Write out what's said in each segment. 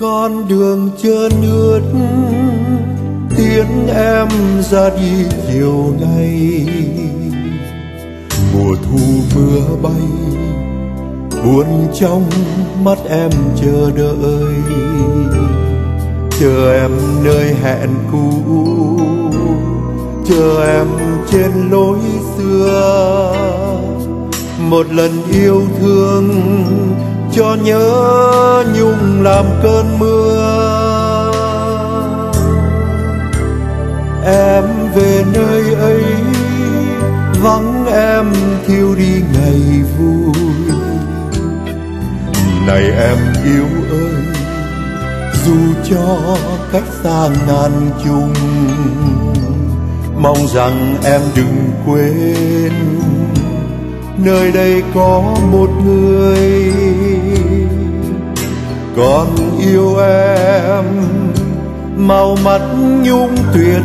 Con đường trơn ướt tiễn em ra đi chiều nay. Mùa thu mưa bay buồn trong mắt em chờ đợi, chờ em nơi hẹn cũ, chờ em trên lối xưa. Một lần yêu thương cho nhớ nhung làm cơn mưa. Em về nơi ấy vắng em thiêu đi ngày vui. Này em yêu ơi, dù cho cách xa ngàn chùng, mong rằng em đừng quên nơi đây có một người còn yêu em. Màu mắt nhung tuyệt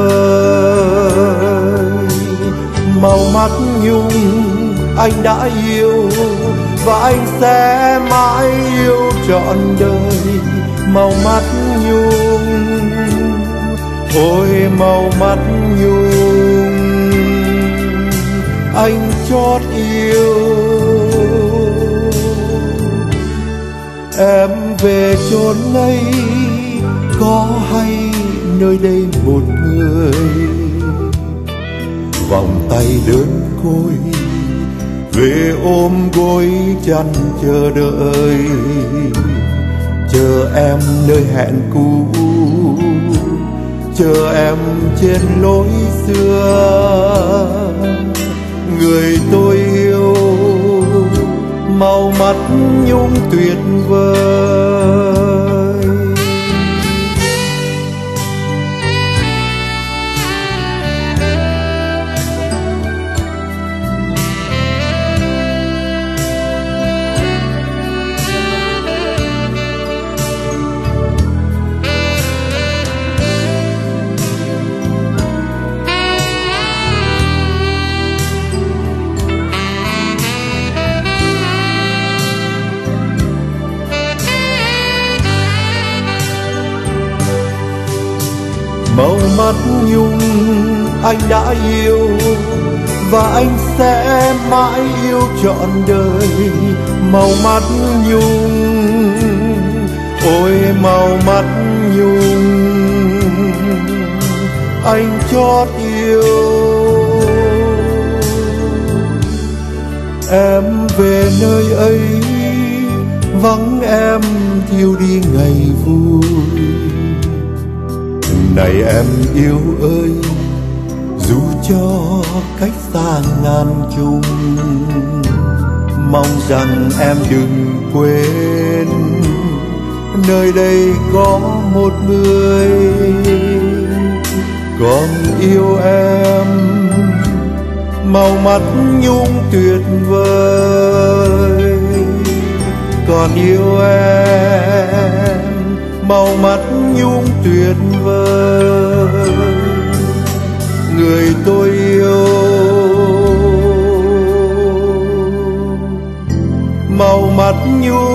vời, màu mắt nhung anh đã yêu và anh sẽ mãi yêu trọn đời. Màu mắt nhung, ôi màu mắt nhung, anh chót yêu. Em về chốn ấy có hay nơi đây một người vòng tay đơn côi về ôm gối chăn chờ đợi, chờ em nơi hẹn cũ, chờ em trên lối xưa. Người tôi yêu màu mắt nhung tuyệt vời. Màu mắt nhung anh đã yêu và anh sẽ mãi yêu trọn đời. Màu mắt nhung, ôi màu mắt nhung, anh chót yêu. Em về nơi ấy vắng em thiêu đi ngày vui. Này em yêu ơi, dù cho cách xa ngàn chùng, mong rằng em đừng quên nơi đây có một người còn yêu em. Màu mắt nhung tuyệt vời còn yêu em. Màu mắt nhung tuyệt vời, người tôi yêu. Màu mắt nhung